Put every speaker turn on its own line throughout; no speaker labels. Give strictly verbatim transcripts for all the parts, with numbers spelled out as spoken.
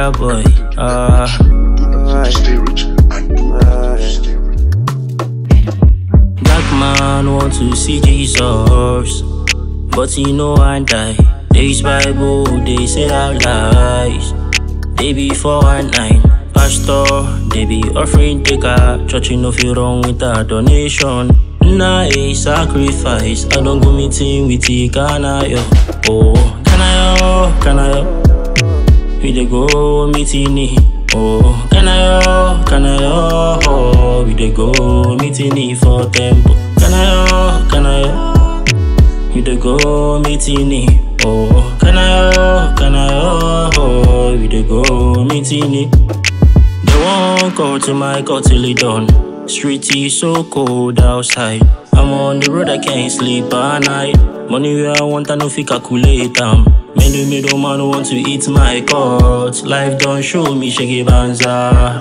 Yeah, boy. Uh,
Stay rich and do stay rich.
Black man want to see Jesus, but he know I die. This Bible, they say our lies. They be four and nine. Pastor, they be offering taker. Church, you know feel wrong with a donation. Nah, a sacrifice. I don't go meeting with the Kanayo. Oh, Kanayo, Kanayo. We dey go meeting. Oh, Kanayo, Kanayo. Oh, we dey go meeting for temple. Kanayo, Kanayo. We dey go meeting. Oh, Kanayo, Kanayo. Oh, we dey go meeting. They won't call to my call till it done. Street is so cold outside. I'm on the road, I can't sleep at night. Money where I want, I no fit calculate them. Many middle man want to eat my cut. Life don't show me shaggy banza.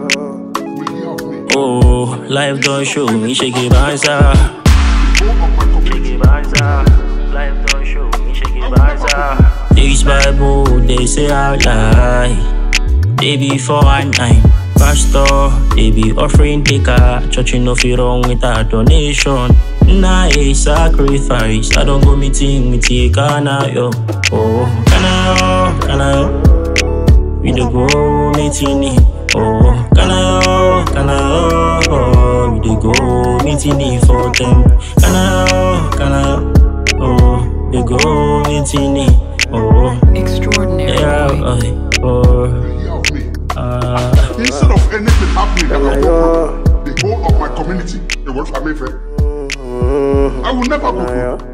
Oh, life don't show me shaggy banza. Shaggy banza. Life don't show me shaggy banza. This Bible, they say I lie. They be four and nine. Pastor, they be offering taker. Church, you know feel wrong with a donation. Nah, a sacrifice. I don't go meeting with the Kanayo. Oh, Kanayo, Kanayo. We dey go meeting. Oh, Kanayo, Kanayo. Oh, we dey go meeting for them. Kanayo, Kanayo. Oh, they go meeting. Oh,
extraordinary.
Yeah, oh. Uh,
Instead of anything happening that will go the whole of my community, the world family, I will never go.